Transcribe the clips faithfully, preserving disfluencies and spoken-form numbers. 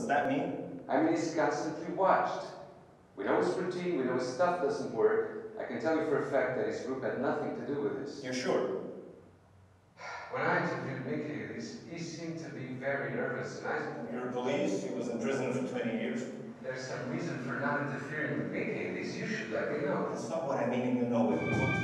does that mean? I mean he's constantly watched. We know his routine, we know his stuff doesn't work. I can tell you for a fact that his group had nothing to do with this. You're sure? When I interviewed Mickey, he seemed to be very nervous, and I... You're police, he was in prison for twenty years. There's some reason for not interfering with Mickey, at least you should let me know. That's not what I mean, you know it.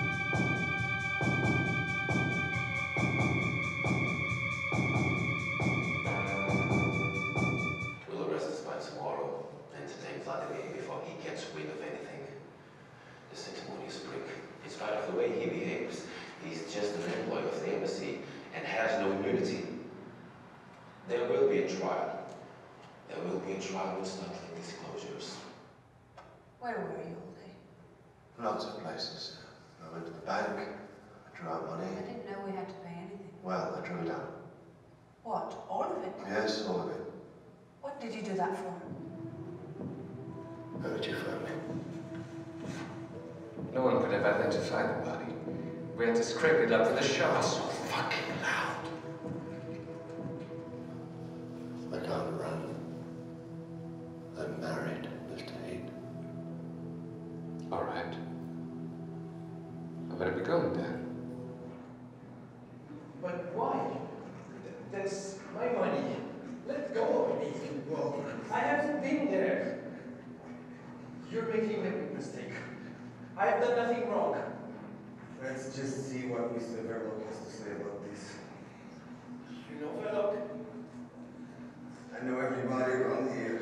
We'll arrest this by tomorrow, entertain Vladimir before he gets wind of anything. The sanctimonious prick. In spite of the way he behaves, he's just an employee of the embassy and has no immunity. There will be a trial. There will be a trial with startling disclosures. Where were you all day? Lots of places. I went to the bank, I drew out money. I didn't know we had to pay anything. Well, I drew it out. What? All of it? Yes, all of it. What did you do that for? How did you find me? No one could have identified the body. We had to scrape it up to the shower. So fucking loud. I can't run. I'm married, Mister Heath. All right. I better be going then. But why? That's my money. Let go of me. Well, I haven't been there. You're making a big mistake. I have done nothing wrong. Let's just see what Mister Verloc has to say about this. You know Verloc? I know everybody around here.